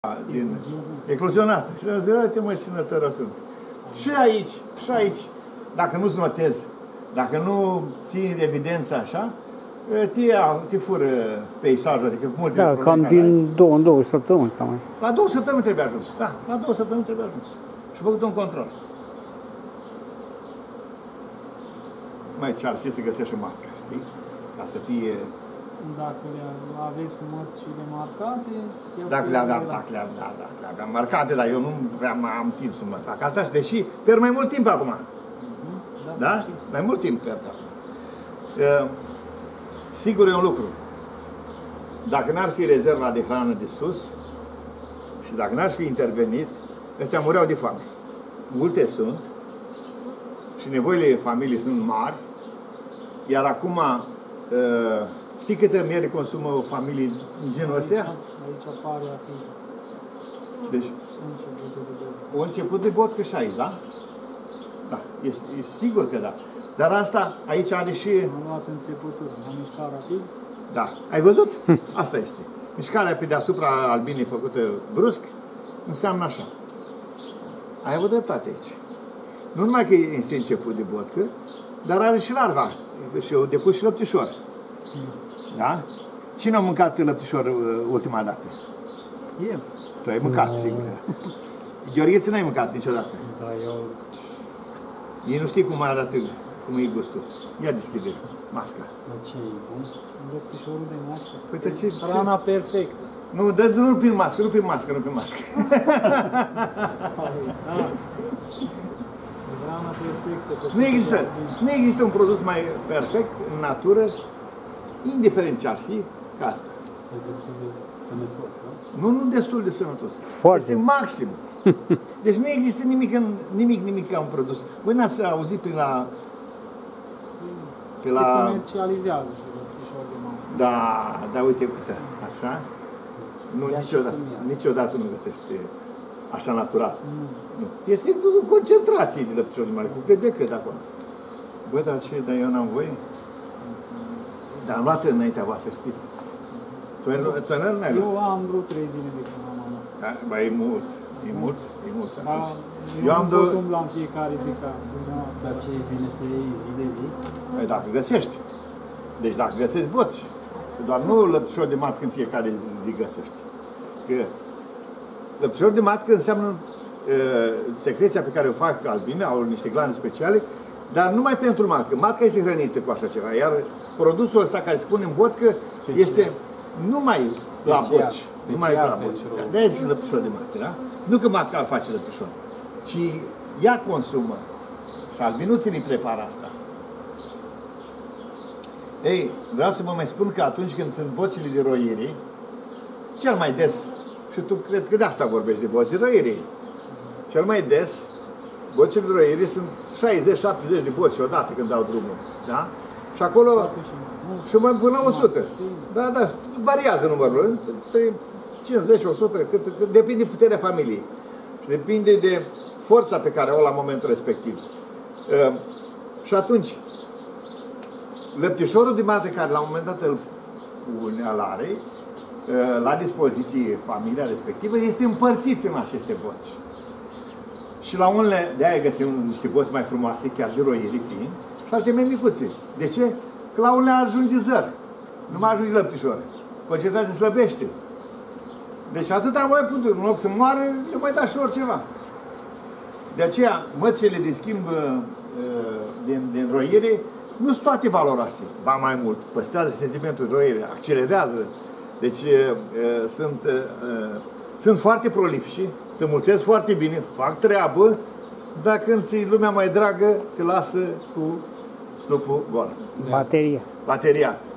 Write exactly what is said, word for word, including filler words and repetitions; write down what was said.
din ecluzionată. Și le-am zis, uite mă, ce nătără sunt. Și aici, și aici, dacă nu-ți notezi, dacă nu ții evidența așa, te, te fură peisajul, adică multe da, cam din două în două săptămâni. Cam. La două săptămâni trebuie ajuns, da, la două săptămâni trebuie ajuns. Și făcut un control. Mai ce ar fi să găsești marca, știi? Ca să fie... Dacă aveți mărcile marcate... Dacă le aveam, dacă le aveam, da, da, le aveam marcate, dar eu nu prea mai am timp să mă fac asta, și deși pierd mai mult timp acum. Da? Da? Mai mult timp pierd acum. Uh, sigur e un lucru. Dacă n-ar fi rezerva de hrană de sus și dacă n-ar fi intervenit, ăstea mureau de foame. Multe sunt și nevoile familiei sunt mari, iar acum uh, știi câte miere consumă o familie în genul ăsta? Aici apare a fi deci, începutul de bot. O început de bot că și aici, da? Da, e, e sigur că da. Dar asta aici are și... Am luat începutul, am mișcat rapid. Da, ai văzut? Asta este. Mișcarea pe deasupra albinei făcută brusc înseamnă așa. Ai avut dreptate aici. Nu numai că este început de botcă, dar are și larva. Și o depus și lăptișor. Da? Cine a mâncat lăptișor uh, ultima dată? Eu. Tu ai mâncat, no. Sigur. Gheorghiță n-ai mâncat niciodată. Da, eu... Ei nu știi cum arată, cum e gustul. Ia deschide masca. Dar ce e bun? Lăptișorul de mască. Uite ce... Hrana perfectă. Nu, dă, nu prin mască, nu prin mască, nu prin mască. Hrana perfectă. Nu există, nu există un produs mai perfect în natură, indiferent ce ar fi, ca asta. Este destul de sănătos, da? Nu, nu destul de sănătos. Foarte. Este maxim. Deci nu există nimic, în, nimic, nimic ca un produs. Voi n-ați auzit prin la... Pe la... Se comercializează și lăptișor de mamă. Da, da, uite câtă, așa? Nu, niciodată, niciodată nu găsești așa natural. Nu. Nu. Este o concentrație de lăptișor de mare, cu cât de cât acolo. Băi, dar ce, dar eu n-am voie? Dar am luat înaintea voastră, știți? Tu n-ai luat? Eu am vreo trei zile de când am luat. Da, bă, e mult, e mult, e mult. Da, eu am două... umbla în fiecare zi ca dumneavoastră. Dar ce e bine să iei zi de zi? Păi dacă găsești. Deci dacă găsești, boci. Doar nu lăptișor de matcă în fiecare zi găsești. Că lăptișor de matcă înseamnă uh, secreția pe care o fac albine, au niște glande speciale, dar numai pentru matcă. Matca este hrănită cu așa ceva, iar produsul ăsta care se pune în vodcă este numai la boci. Numai la boci. De-aia zice lăptișor de matcă, da? Nu că matca îl face lăptișor, ci ea consumă. Și albinuții îi prepară asta. Ei, vreau să vă mai spun că atunci când sunt bocile de roiere, cel mai des, și tu cred că de asta vorbești de boci de roiere, cel mai des, bocile de roiere sunt șaizeci șaptezeci de boci odată când dau drumul, da? Și acolo, și mai până la o sută. Da, da, variază numărul, între cincizeci o sută, cât, cât, depinde de puterea familiei. Și depinde de forța pe care o au la momentul respectiv. Uh, și atunci, lăptișorul de matcă care la un moment dat îl pune, îl are, uh, la dispoziție familia respectivă, este împărțit în aceste boci. Și la unele, de-aia găsim niște boci mai frumoase, chiar de roieri fiind, și alte mai micuțe. De ce? Că la unele ajunge zăr. Nu mai ajunge lăptișor. Concentrația slăbește. Deci atâta mai putut. În loc să moară, le mai da și oriceva. De aceea, măcile de schimb din, din roiere nu sunt toate valoroase. Ba mai mult. Păstrează sentimentul de roiere, accelerează. Deci sunt, sunt foarte prolifici, se mulțesc foarte bine, fac treabă, dar când ți lumea mai dragă, te lasă cu stupul gol. Bateria. Bateria.